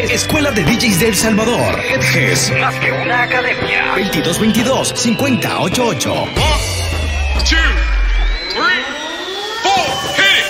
Escuela de DJs de El Salvador. Edges, más que una academia. 2222-5088. 1, 2, 3, 4, hit it.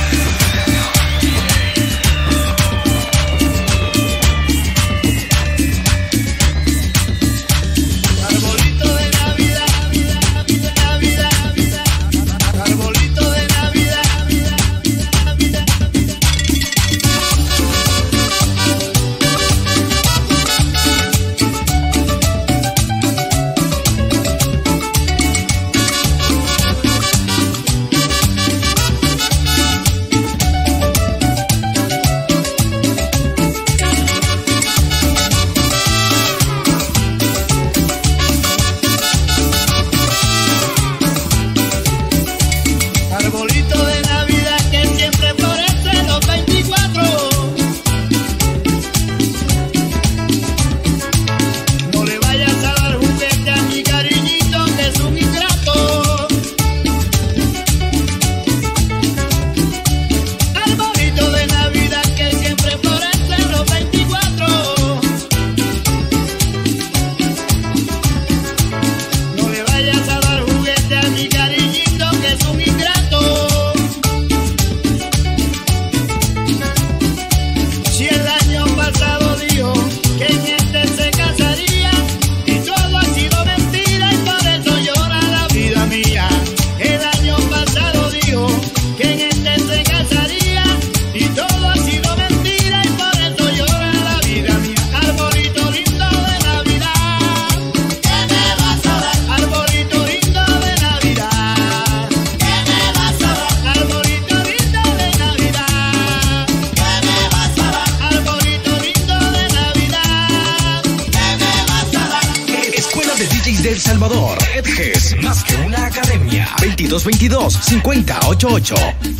De El Salvador, Edges, más que una academia. 2222-5088.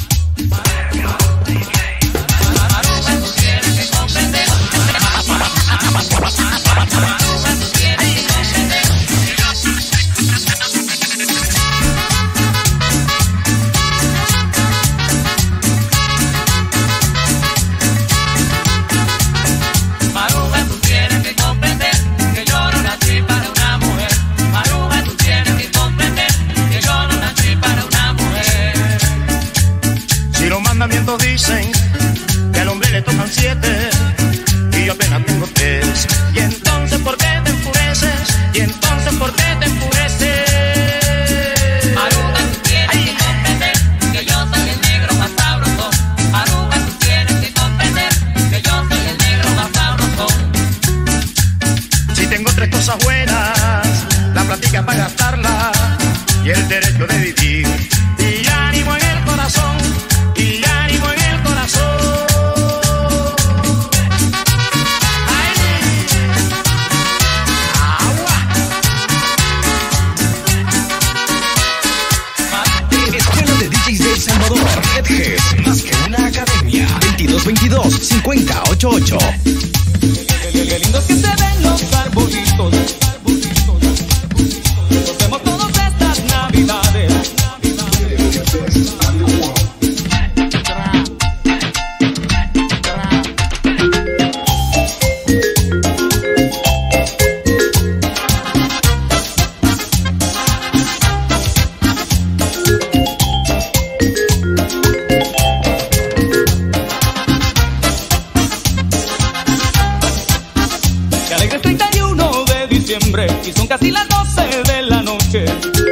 Dicen que al hombre le tocan 7 y yo apenas tengo 3. Y entonces ¿por qué te enfureces? Y entonces ¿por qué te enfureces? Aruba, tú tienes que comprender que yo soy el negro más sabroso. Aruba, tú tienes que comprender que yo soy el negro más sabroso. Si tengo 3 cosas buenas, la plática para gastarla y el derecho de vivir y ánimo en el corazón. Y ánimo en el corazón. ¡Ay! ¡Agua! Escuela de DJs de El Salvador. Edges, más que una academia. 2222-5088. Qué lindos que se ven los arbolitos. Los vemos todas estas navidades. Y son casi las 12 de la noche.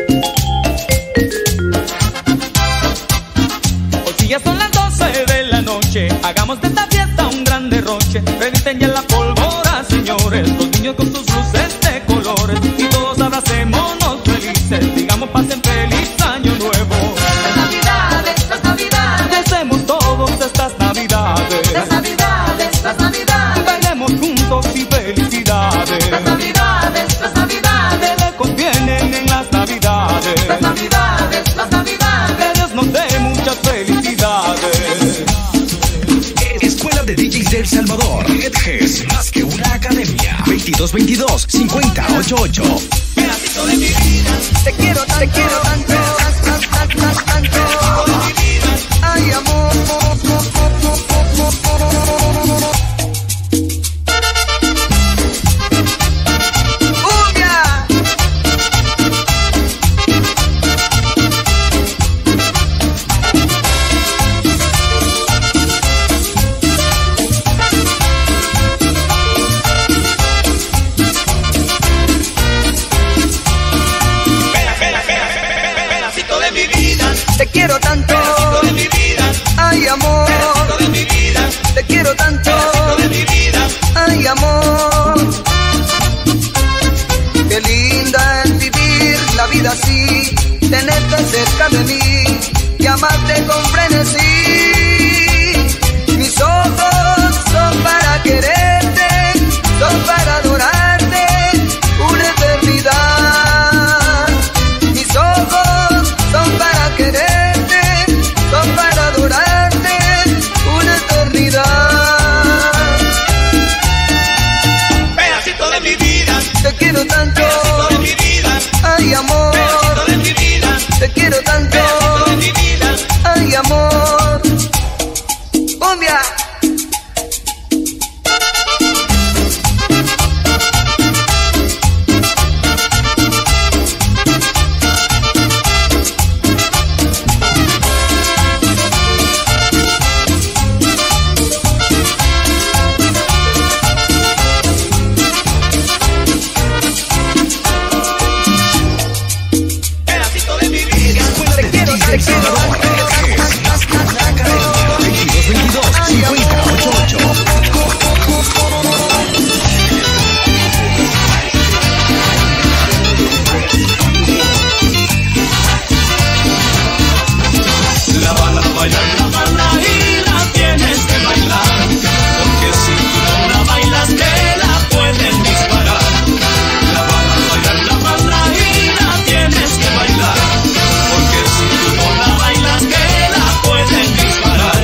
Hoy sí ya son las 12 de la noche. Hagamos de esta fiesta un gran derroche. Revisten ya la pólvora, señores. Los niños con sus luces de colores. Y todos abracémonos felices. Digamos pasen feliz año nuevo. Las navidades, las navidades. Deseemos todos estas navidades. Las navidades, las navidades. Bailemos juntos y felicidades. Las navidades, las navidades. Que le convienen en las navidades. Las navidades, las navidades. Que Dios nos dé muchas felicidades. Escuela de DJs de El Salvador. Edges, más que una academia. 2222-5088. Pedacito de mi vida, te quiero tanto, tanto. Ay, amor. ¡Cumbia! El Salvador, es más que una academia. 2222-5088. La bala bailar, la bala y la tienes que bailar, porque si tú no la bailas te la pueden disparar. La bala y la tienes que bailar, porque si tú no la bailas te la pueden disparar.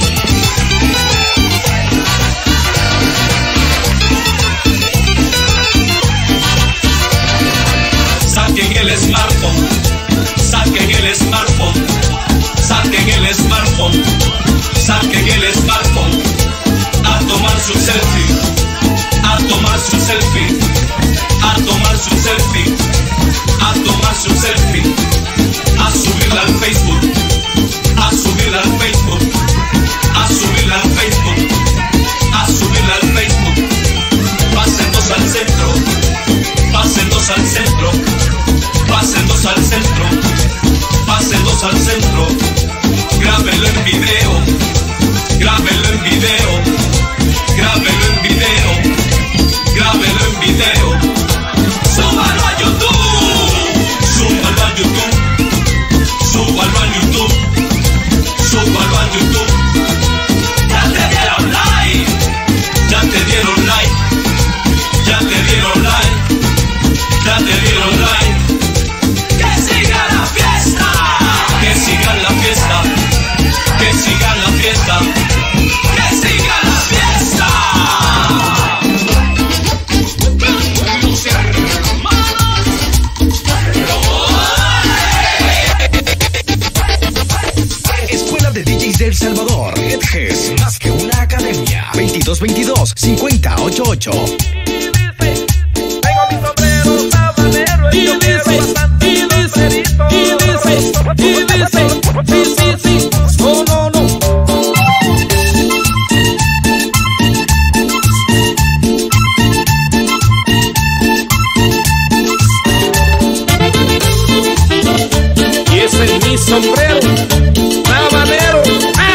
Saquen el smartphone, saquen el smartphone, saquen el smartphone, saquen el smartphone, a tomar su selfie, a tomar su selfie, a tomar su selfie, a tomar su selfie, a subirla al Facebook, a subirla al Facebook, a subirla al Facebook, a subirla al Facebook. Pasen dos al centro, pasen dos al centro, pasen dos al centro, pasen dos al centro. Grábelo en video, grábelo en video, grábelo en video, grábelo en video. Súbalo a YouTube, súbalo a YouTube, súbalo a YouTube, súbalo a YouTube. Ya te dieron like, ya te dieron like, ya te dieron like, ya te dieron like. Que siga la fiesta, que siga la fiesta, que siga la fiesta, que siga la fiesta. Los hermanos, Escuela de DJs del Salvador. Es más que una academia. 2222-5088. Tengo mi sombrero sabanero y yo quiero bastante mi sombrerito. Sí, no, no. Y ese es mi sombrero sabanero.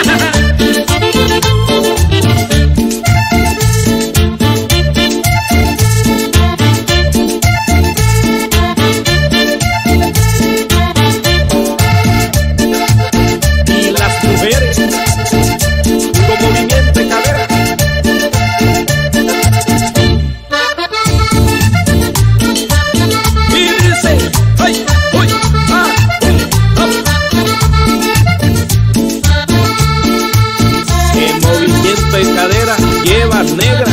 Y las mujeres con movimiento de cadera. Y dice, ay, uy, ah, qué movimiento de cadera lleva negra.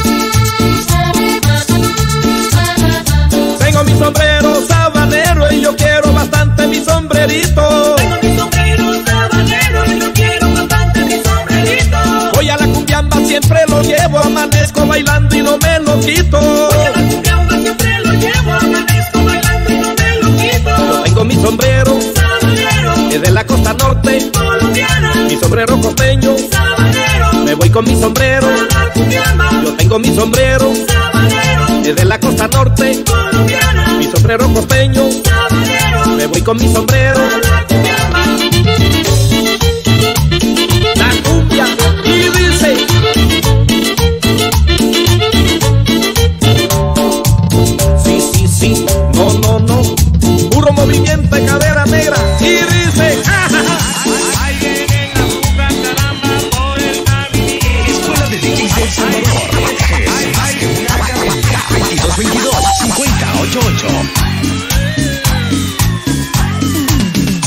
Tengo mi sombrero sabanero y yo quiero bastante mi sombrerito. Tengo mi sombrero sabanero y yo quiero bastante mi sombrerito. Voy a la cumbiamba, siempre lo llevo, amanezco bailando y no me lo quito. Voy a la cumbiamba, siempre lo llevo, amanezco bailando y no me lo quito. Yo tengo mi sombrero Sabanero, es de la costa norte, colombiana, mi sombrero costeño. sabanero, Me voy con mi sombrero. a la cumbiamba, Yo tengo mi sombrero sabanero, es de la costa norte, colombiana, mi sombrero costeño. sabanero, Me voy con mi sombrero. a la cumbiamba. La cumbia y dice. Sí, no. Puro movimiento de cadera negra y dice. Ahí vienen las cucas, caramba, por el camino. Escuela de DJs del Salvador. Es más que una academia. 2222-5088.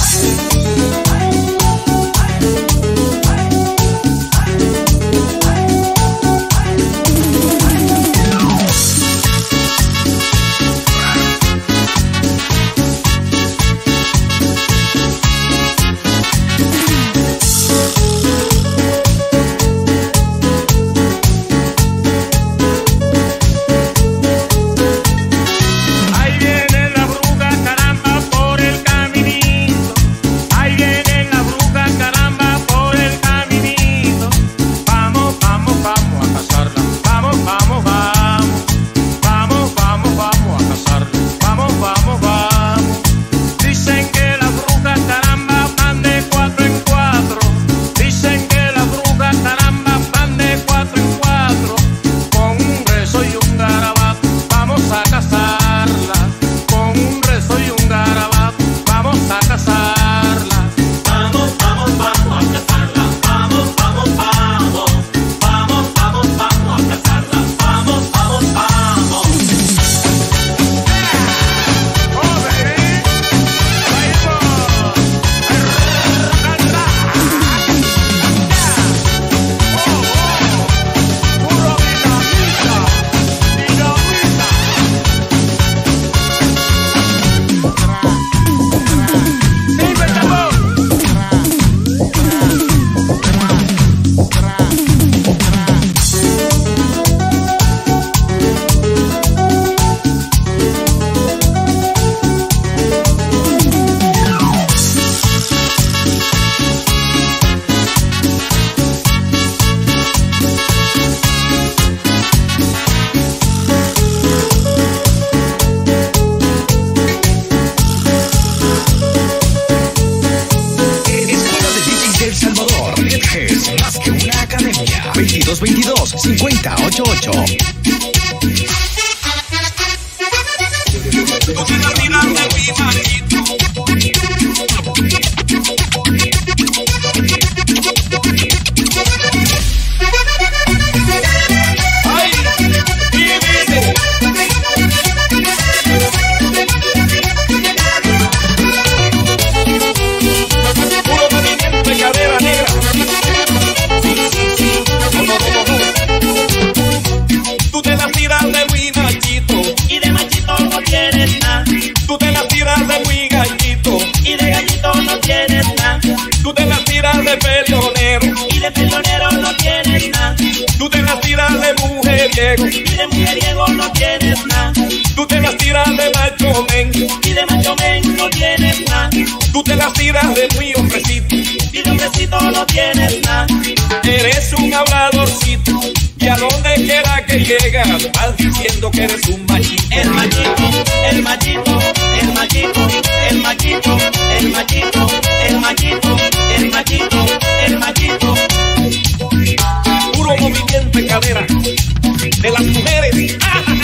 2222-5088. Tú te las tiras de peleonero y de peleonero no tienes nada. Tú te las tiras de mujeriego Y de mujeriego no tienes nada. Tú te las tiras de macho men Y de macho men no tienes nada. Tú te las tiras de muy hombrecito Y de hombrecito no tienes nada. Eres un habladorcito y a donde quiera que llegas vas diciendo que eres un machito. El machito, el machito, el machito, el machito, el machito, el machito, el machito, el machito. Puro movimiento de cadera de las mujeres. Y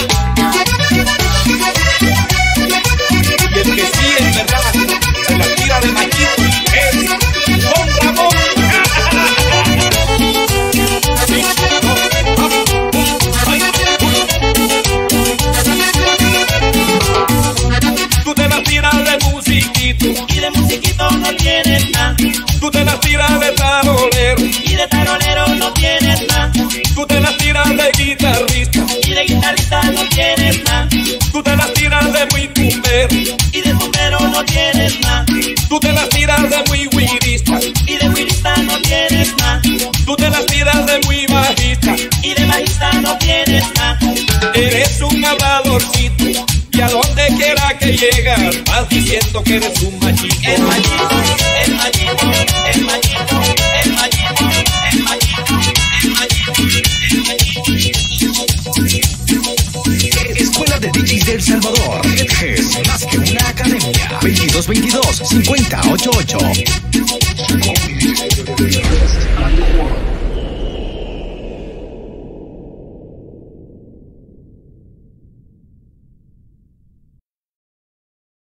el que sí es verdad se la tira de machito es Don Ramón. Tú te las tiras de musiquito Y de musiquito no tienes nada. Tú te las tiras de tarolero Y de tarolero no tienes nada. Tú te las tiras de guitarrista Y de guitarrista no tienes nada. Tú te las tiras de muy tumbero Y de bombero no tienes nada. Tú te las tiras de muy guirista Y de guirista no tienes nada. Tú te las tiras de muy bajista. Y de bajista no tienes nada. Eres un habladorcito y a donde quiera que llegas vas diciendo que eres un machito. El machito, el machito, el machito, el machito, el machito, el machito, el machito. Escuela de DJs de El Salvador. Es más que una academia. 2222-5088.